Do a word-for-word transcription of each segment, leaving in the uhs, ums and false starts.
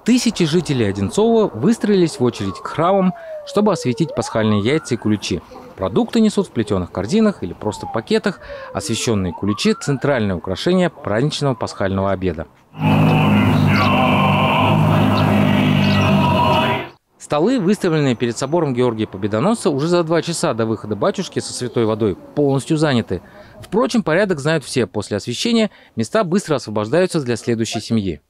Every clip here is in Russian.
Тысячи жителей Одинцова выстроились в очередь к храмам, чтобы осветить пасхальные яйца и куличи. Продукты несут в плетеных корзинах или просто пакетах. Освященные куличи – центральное украшение праздничного пасхального обеда. Столы, выставленные перед собором Георгия Победоносца, уже за два часа до выхода батюшки со святой водой полностью заняты. Впрочем, порядок знают все. После освящения места быстро освобождаются для следующей семьи.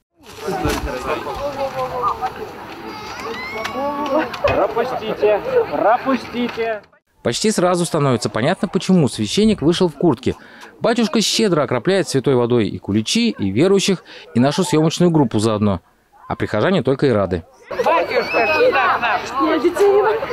Пропустите, пропустите. Почти сразу становится понятно, почему священник вышел в куртке. Батюшка щедро окропляет святой водой и куличи, и верующих, и нашу съемочную группу заодно. А прихожане только и рады. Батюшка, сюда к нам. Я детей не могу.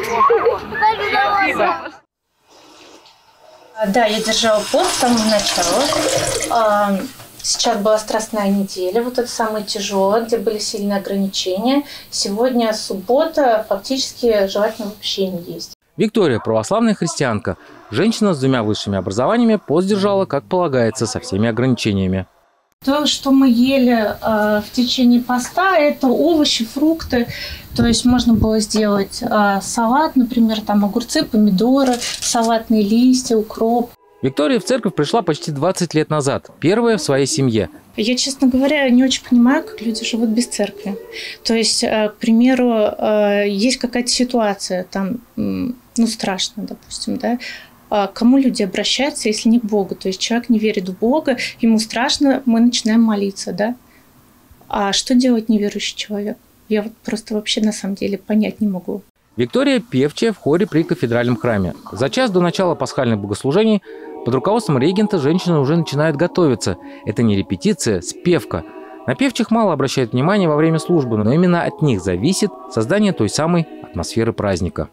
Да, я держала пост с самого начала. Сейчас была Страстная неделя, вот это самое тяжелое, где были сильные ограничения. Сегодня суббота, фактически желательно вообще не есть. Виктория – православная христианка. Женщина с двумя высшими образованиями пост держала, как полагается, со всеми ограничениями. То, что мы ели э, в течение поста, это овощи, фрукты. То есть можно было сделать э, салат, например, там огурцы, помидоры, салатные листья, укроп. Виктория в церковь пришла почти двадцать лет назад, первая в своей семье. Я, честно говоря, не очень понимаю, как люди живут без церкви. То есть, к примеру, есть какая-то ситуация, там, ну, страшно, допустим, да, к кому люди обращаются, если не к Богу? То есть человек не верит в Бога, ему страшно, мы начинаем молиться, да? А что делать неверующий человек? Я вот просто вообще на самом деле понять не могу. Виктория – певчая в хоре при кафедральном храме. За час до начала пасхальных богослужений под руководством регента женщина уже начинает готовиться. Это не репетиция, спевка. На певчих мало обращают внимания во время службы, но именно от них зависит создание той самой атмосферы праздника.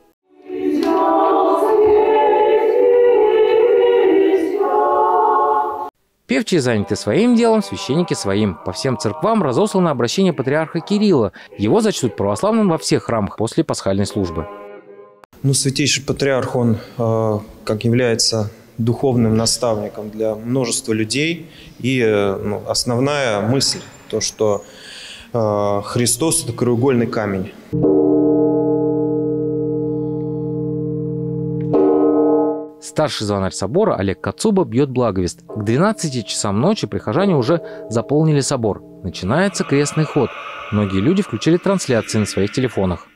Певчие заняты своим делом, священники своим. По всем церквам разослано обращение патриарха Кирилла. Его зачтут православным во всех храмах после пасхальной службы. Ну, святейший патриарх, он э, как является духовным наставником для множества людей. И э, ну, основная мысль, то, что э, Христос – это краеугольный камень. Старший звонарь собора Олег Кацуба бьет благовест. К двенадцати часам ночи прихожане уже заполнили собор. Начинается крестный ход. Многие люди включили трансляции на своих телефонах.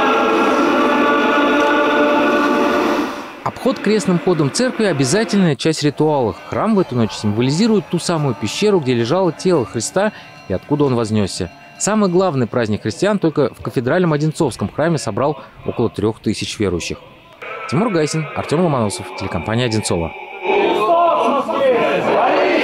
Обход крестным ходом церкви – обязательная часть ритуала. Храм в эту ночь символизирует ту самую пещеру, где лежало тело Христа и откуда он вознесся. Самый главный праздник христиан только в кафедральном Одинцовском храме собрал около трех тысяч верующих. Тимур Гайсин, Артем Ломоносов, телекомпания «Одинцово».